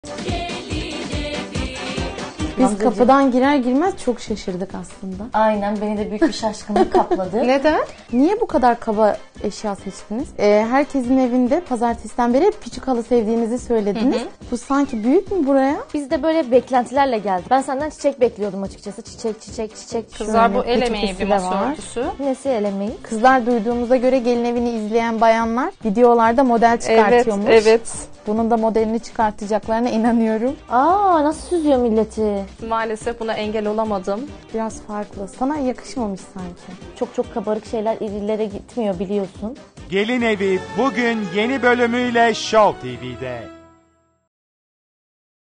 Biz kapıdan girer girmez çok şaşırdık aslında. Aynen, beni de büyük bir şaşkınlık kapladı. Neden? Niye bu kadar kaba eşya seçtiniz? Herkesin evinde pazartesiden beri hep küçük halı sevdiğinizi söylediniz. Bu sanki büyük mü buraya? Biz de böyle beklentilerle geldik. Ben senden çiçek bekliyordum açıkçası. Çiçek. Kızlar bu el peçetesi emeği bir de masa var. örtüsü. Nesi el emeği? Kızlar duyduğumuza göre gelin evini izleyen bayanlar videolarda model çıkartıyormuş. Evet. Bunun da modelini çıkartacaklarına inanıyorum. Aa, nasıl süzüyor milleti? Maalesef buna engel olamadım. Biraz farklı. Sana yakışmamış sanki. Çok kabarık şeyler irilere gitmiyor biliyorsun. Gelin Evi bugün yeni bölümüyle Show TV'de.